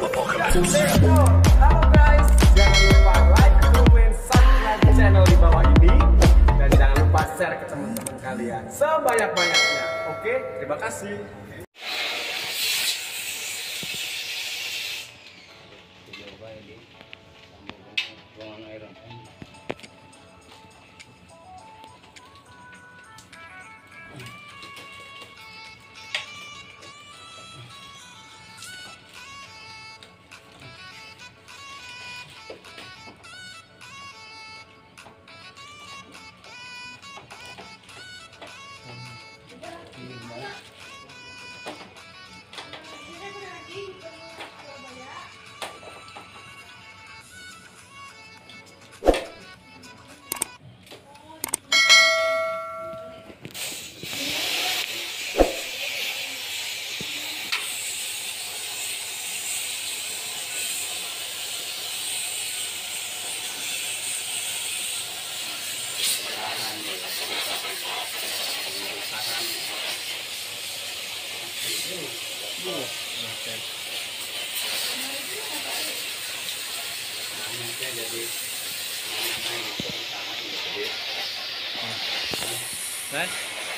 Halo guys, jangan lupa like, comment, subscribe channel di bawah ini. Dan jangan lupa share ke teman-teman kalian sebanyak-banyaknya. Oke, terima kasih. Kan?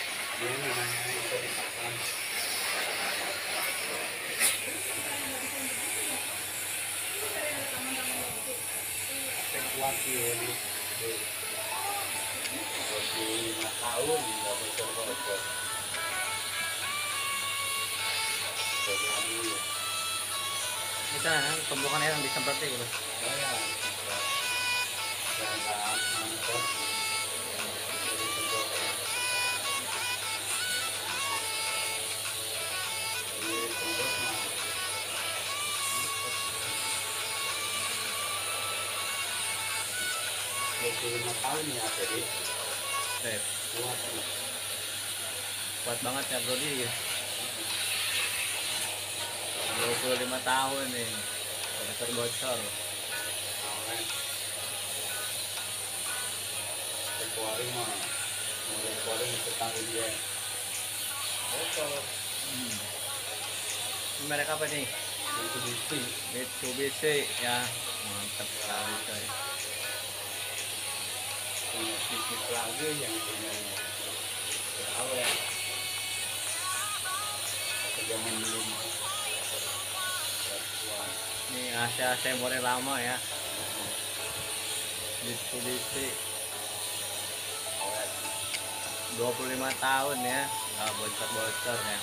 Bisa kan tumbukan yang disemprot itu. Tahun ya, jadi kuat banget ya bro dia. 25 tahun nih, bocor. Februari mah, mulai Februari setahun dia. Mereka apa nih? Mitsubishi. Mitsubishi ya, mantap sekali coy. Punya sedikit lagi yang punya awet. Jangan belum. Ini AC model lama ya. Mitsubishi 25 tahun ya, nggak bocor-bocor ya.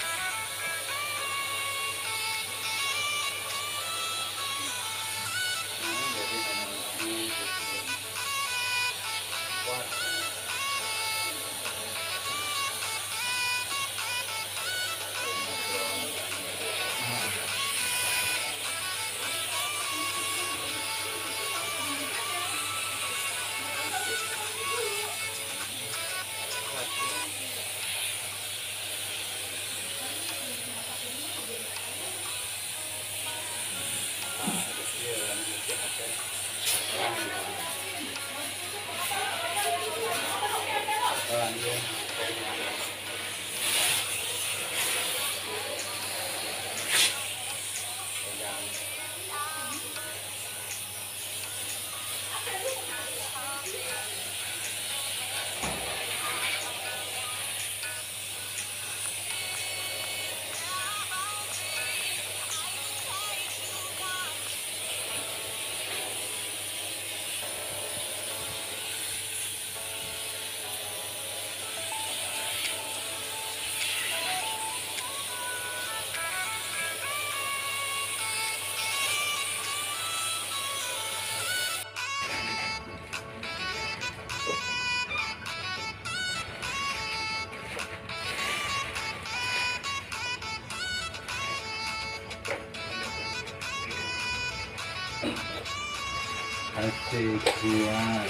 Asik kuat.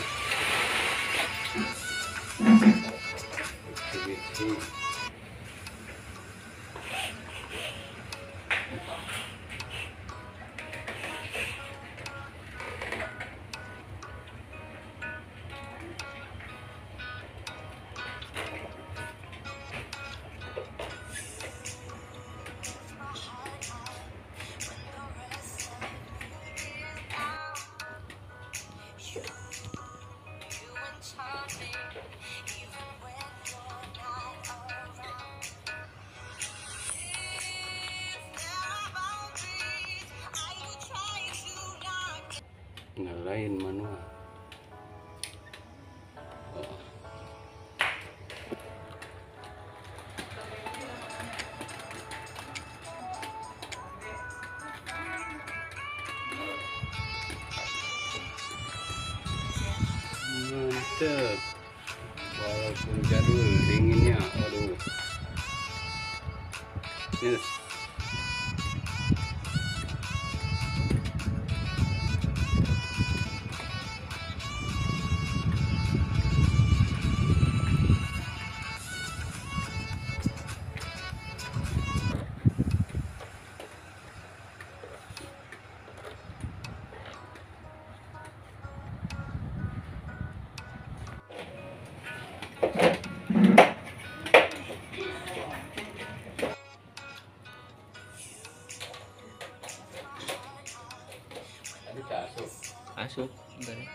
Mitsubishi. Nyalain manual. Oh. Mantap. Walaupun jadul dinginnya, aduh. Yes. Tadi masuk. Masuk. Enggak deh.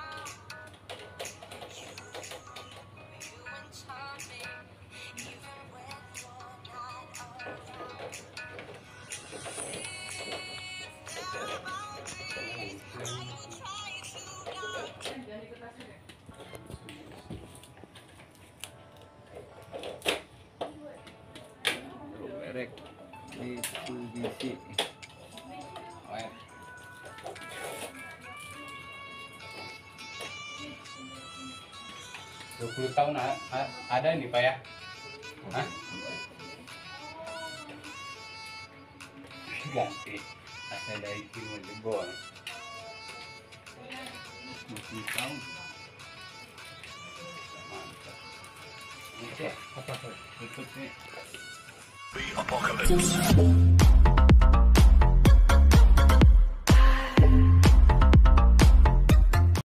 Merek Mitsubishi. Wah. 20 tahun ada ini Pak ya? Hah? Ganti. Asal dari timur jebol. 20 tahun. Mantap. Oke, apa berikutnya?